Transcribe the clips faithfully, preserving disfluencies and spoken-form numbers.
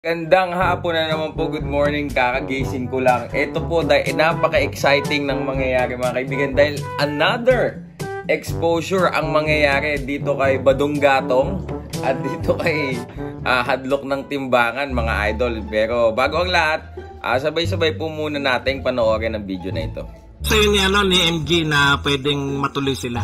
Gandang hapon na naman po, good morning, kakagising ko lang. Ito po dahil napaka-exciting ng mangyayari mga kaibigan dahil another exposure ang mangyayari dito kay Badong Gatong at dito kay uh, Hadlok ng Timbangan mga idol. Pero bago ang lahat, uh, sabay-sabay po muna nating panoorin ang video na ito. Sa'yo ni, ano, ni M G na pwedeng matuloy sila?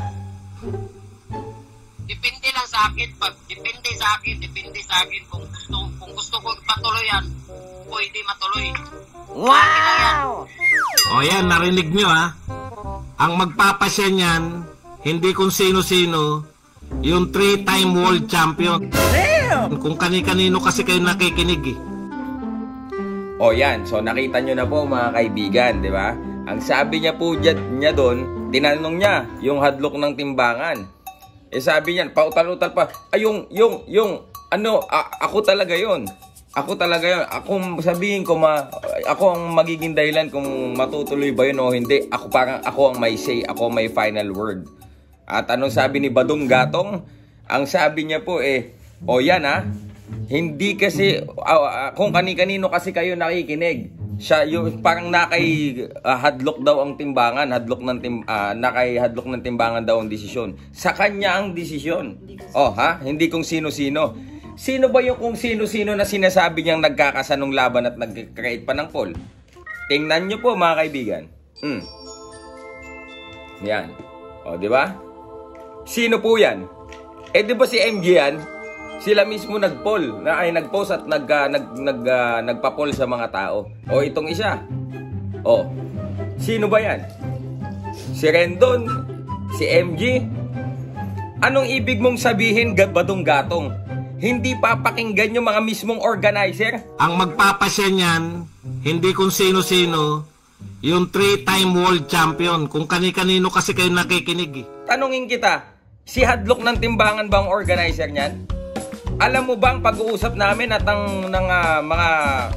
Depende lang sa akin, pag depende sa akin, depende sa akin kung gusto kung gusto ko patuloy yan, pwede matuloy. Wow! O yan, narinig nyo ha. Ang magpapasya niyan, hindi kung sino-sino, yung three-time world champion. Damn! Kung kani-kanino kasi kayo nakikinig eh. O yan, so nakita nyo na po mga kaibigan, di ba? Ang sabi niya po dyan, niya doon, tinanong niya yung Hadlok ng Timbangan. Eh sabi niyan, pautal-utal pa, ay yung, yung, yung, ano, a- ako talaga yon, Ako talaga yon, Ako sabihin ko, ma, ako ang magiging dahilan kung matutuloy ba yun o hindi. Ako parang, ako ang may say, ako may final word. At anong sabi ni Badong Gatong? Ang sabi niya po eh, o yan ha, hindi kasi, uh, uh, kung kani-kanino kasi kayo nakikinig. Siya yung parang nakay uh, hadlok daw ang timbangan, hadlok ng tim uh, nakay hadlok ng timbangan daw ang desisyon. Sa kanya ang desisyon. Oh, ha? Hindi kung sino-sino. Sino ba yung kung sino-sino na sinasabi niyang nagkakasanong laban at nag-create pa ng poll? Tingnan niyo po mga kaibigan. Hmm. Yan. Oh, di ba? Sino po 'yan? Eh di ba si M G yan? Sila mismo nag-poll, na ay nag-post at nag uh, nag nag uh, nagpa-poll sa mga tao. O itong isa. O. Sino ba 'yan? Si Rendon, si M G. Anong ibig mong sabihin, Badong Gatong? Hindi papakinggan yung mga mismong organizer? Ang magpapasya niyan, hindi kung sino-sino, yung three-time world champion. Kung kani-kanino kasi kayo nakikinig eh. Tanungin kita, si Hadlok ng Timbangan ba ang organizer niyan? Alam mo ba ang pag-uusap namin at ang ng uh, mga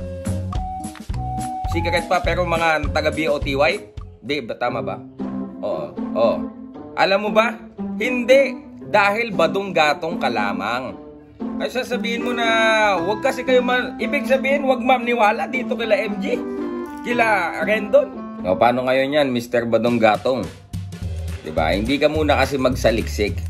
secret pa pero mga taga-B O T Y? Di ba tama ba? Oo. Oo. Alam mo ba? Hindi dahil Badong Gatong ka lamang. Ay sasabihin mo na wag kasi kayo man, ibig sabihin wag mamniwala dito kila M G, kila Rendon. O paano ngayon yan, Mister Badong Gatong? 'Di ba? Hindi ka muna kasi magsaliksik.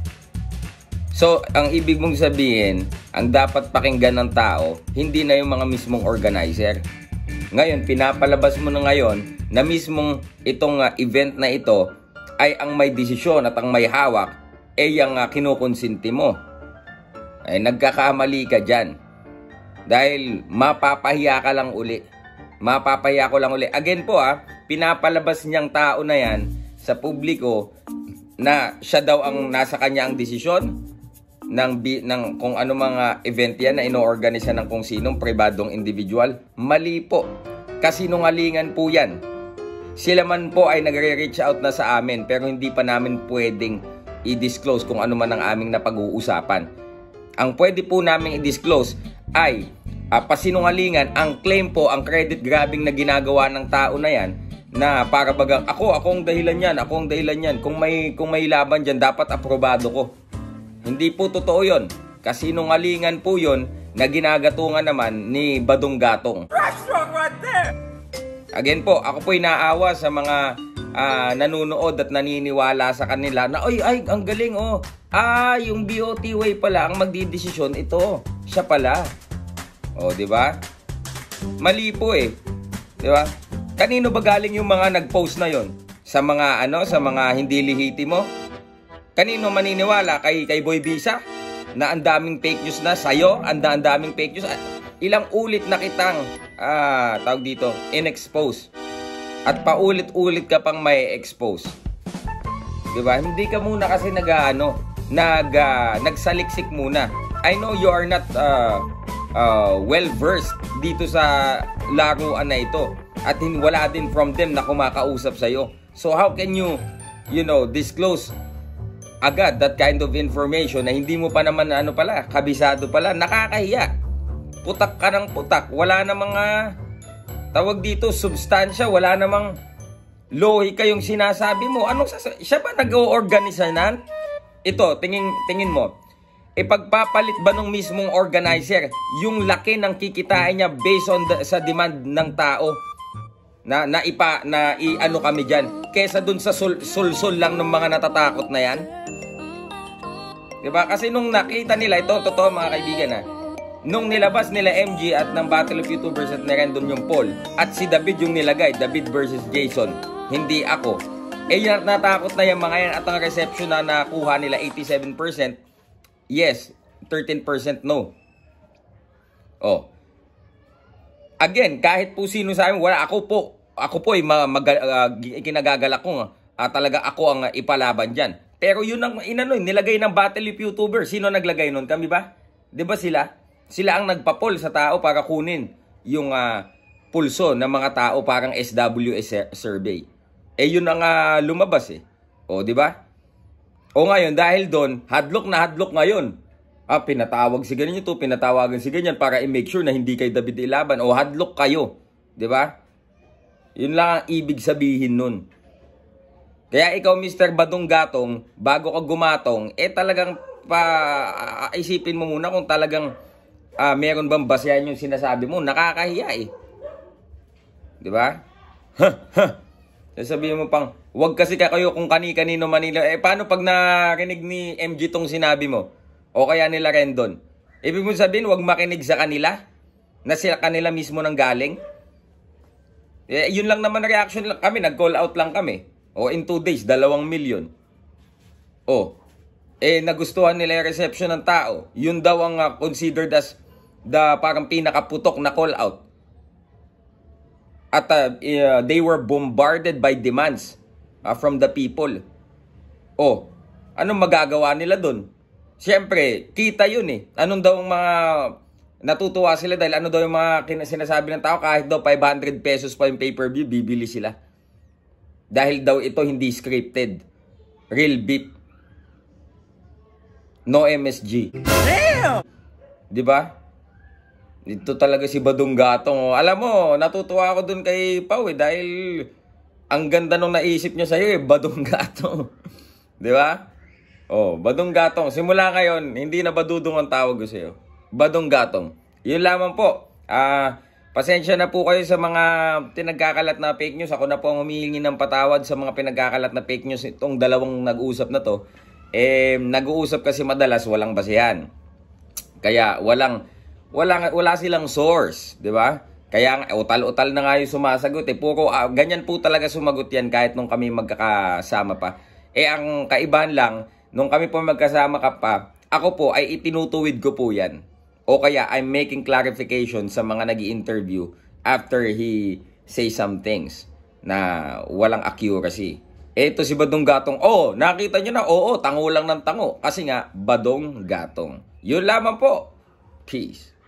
So, ang ibig mong sabihin, ang dapat pakinggan ng tao, hindi na yung mga mismong organizer. Ngayon, pinapalabas mo na ngayon na mismong itong uh, event na ito ay ang may desisyon at ang may hawak ay yung uh, kinukonsinti mo. Ay, nagkakamali ka dyan. Dahil mapapahiya ka lang uli. Mapapahiya ko lang uli. Again po ah, pinapalabas niyang tao na yan sa publiko na siya daw ang nasa kanya ang desisyon ng, ng kung ano mga event yan na ino-organisa ng kung sinong pribadong individual. Mali po. Kasinungalingan po yan. Sila man po ay nagre-reach out na sa amin pero hindi pa namin pwedeng i-disclose kung ano man ang aming napag-uusapan. Ang pwede po namin i-disclose ay uh, pasinungalingan, ang claim po, ang credit grabbing na ginagawa ng tao na yan na para bagang ako, ako ang dahilan yan, ako ang dahilan yan. Kung may, kung may laban dyan, dapat aprobado ko. Hindi po totoo yun. Kasinungalingan po yun na ginagatungan naman ni Badong Gatong. Right there. Again po, ako po'y naawa sa mga uh, nanunood at naniniwala sa kanila na ay, ay, ang galing oh. Ah, yung B O T Y pala ang magdidesisyon, ito. Siya pala. O, di ba? Mali po eh. Di ba? Kanino ba galing yung mga nag-post na yon? Sa mga ano, sa mga hindi lihitimo? Kanino maniniwala? Kay, kay Boy Bisa? Na ang daming fake news na sa'yo? Ang daming fake news? Ilang ulit na kitang, ah, tawag dito, in-expose. At paulit-ulit ka pang may expose. Diba? Hindi ka muna kasi nag-ano, nag, uh, nagsaliksik muna. I know you are not uh, uh, well-versed dito sa laruan na ito. At wala din from them na kumakausap sa'yo. So how can you, you know, disclose agad that kind of information na hindi mo pa naman ano pala, kabisado pala, nakakahiya. Putak ka ng putak. Wala na mga, tawag dito, substansya, wala namang lohika yung sinasabi mo. Anong sasabi? Siya ba nag-o-organisa nan? Ito, tingin, tingin mo. ipagpapalit ba ng mismong organizer yung laki ng kikitain niya based on the, sa demand ng tao na na ipa na iano kami diyan kaysa dun sa sul, sulsul lang ng mga natatakot na yan? 'Di ba? Kasi nung nakita nila ito, totoo mga kaibigan ha. Nung nilabas nila M G at ng Battle of YouTubers at nirandom yung poll at si David yung nilagay, David versus Jason, hindi ako. Eh yung natakot na yung mga yan at ang reception na nakuha nila eighty-seven percent yes, thirteen percent no. Oh. Again, kahit po sino sa amin, wala ako po. Ako po ay mag, uh, kinagagalak ko uh, talaga ako ang uh, ipalaban diyan. Pero yun ang inano, nilagay ng Battle of YouTuber. Sino naglagay nun? Kami ba? 'Di ba sila? Sila ang nagpa-poll sa tao para kunin yung uh, pulso ng mga tao parang S W S survey. Eh yun ang uh, lumabas eh. O, 'di ba? O ngayon, dahil doon, hadlock na hadlock ngayon. Ah, pinatawag si ganyan ito, pinatawagan si ganyan para i-make sure na hindi kay David ilaban. O, hadlock kayo. 'Di ba? Yun lang ang ibig sabihin nun. Kaya ikaw, Mister Badong Gatong, bago ka gumatong, eh talagang pa, isipin mo muna kung talagang ah, meron bang basehan yung sinasabi mo. Nakakahiya eh. 'Di ba? Ha, ha. Sasabihin mo pang, wag kasi kayo kung kani-kanino Manila. Eh, paano pag narinig ni M G tong sinabi mo? O kaya nila Rendon? Ibig mo sabihin, wag makinig sa kanila? Na sila kanila mismo nang galing? Eh, yun lang naman na reaction lang kami. Nag-call out lang kami. O, in two days, dalawang milyon. O, eh, nagustuhan nila yung reception ng tao. Yun daw ang uh, considered as the parang pinakaputok na call out. At uh, uh, they were bombarded by demands uh, from the people. Oh, anong magagawa nila dun? Siyempre, kita yun eh. Anong daw ang mga natutuwa sila dahil ano daw yung mga sinasabi ng tao kahit daw five hundred pesos pa yung pay-per-view, bibili sila. Dahil daw ito hindi scripted. Real beat. No M S G. Damn! Di ba? Dito talaga si Badong Gatong. Alam mo, natutuwa ako dun kay Pau eh, dahil ang ganda nung naisip niya sa'yo eh, Badong Gatong. Di ba? Oh, Badong Gatong. Simula ngayon, hindi na Badudong ang tawag ko sa'yo. Badong Gatong. Yun lamang po. Ah, pasensya na po kayo sa mga pinagkakalat na fake news. Ako na po ang humihingi ng patawad sa mga pinagkakalat na fake news itong dalawang nag-uusap na to. Eh, nag-uusap kasi madalas walang basehan. Kaya walang Wala, wala silang source, di ba? Kaya utal-utal na nga yung sumasagot. Eh, puro, uh, ganyan po talaga sumagot yan kahit nung kami magkakasama pa. Eh, ang kaibahan lang, nung kami po magkasama ka pa, ako po ay itinutuwid ko po yan. O kaya, I'm making clarification sa mga nag-i-interview after he say some things na walang accuracy. Eh, ito si Badong Gatong. Oh, nakita nyo na? Oo, tango lang ng tango. Kasi nga, Badong Gatong. Yun lamang po. Peace.